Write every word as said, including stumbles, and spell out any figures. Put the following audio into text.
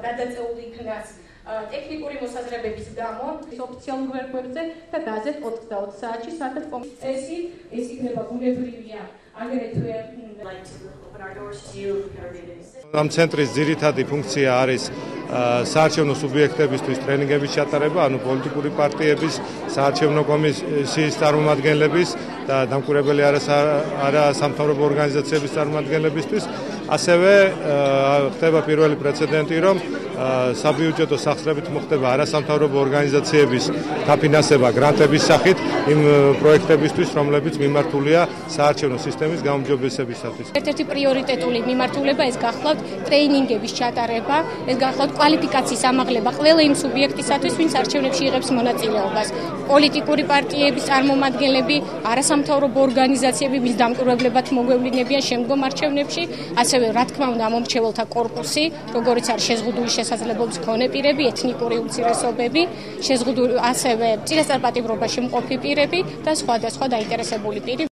გადაწეული იქნას ტექნიკური მოსაზრებების გამო ოფიციალურ ვერბებზე და გაზეთ ოცდაოთხ საათში სადაც წესი ეს იქნება ბუნებრივია აგრეთვე ამ ცენტრის ძირითადი ფუნქცია არის საარჩევნო სუბიექტებისთვის ტრენინგების ჩატარება, ანუ პოლიტიკური პარტიების, საარჩევნო კომისიის წარმომადგენლების და დამკვირვებელი არასამთავრობო ორგანიზაციების წარმომადგენლებისთვის. ასევე ხდება პირველი პრეცედენტი, რომ საბიუჯეტო სახსრებით მოხდება არასამთავრობო ორგანიზაციების დაფინანსება გრანტების სახით იმ პროექტებისთვის, რომლებიც მიმართულია საარჩევნო სისტემის გაუმჯობესებისათვის. ერთ-ერთი პრიორიტეტული მიმართულება ეს გახლავთ ტრეინინგების ჩატარება, ეს გახლავთ კვალიფიკაციის ამაღლება ყველა იმ სუბიექტისათვის, ვინც არჩევნებში იღებს მონაწილეობას. პოლიტიკური პარტიების წარმომადგენლები, არასამთავრობო ორგანიზაციები, ვის დამკვირვებლებად მოგვევლინებიან შემდგომ არჩევნებში, ასევე რა თქმა უნდა მომრჩეველთა კორპუსი, როგორიც არის შეზღუდული შესაძლებლობის მქონე პირები, ეთნიკური უმცირესობები, შეზღუდული ასევე წინასწარ პატიმრობაში მყოფი პირები და სხვადასხვა დაინტერესებული პირი.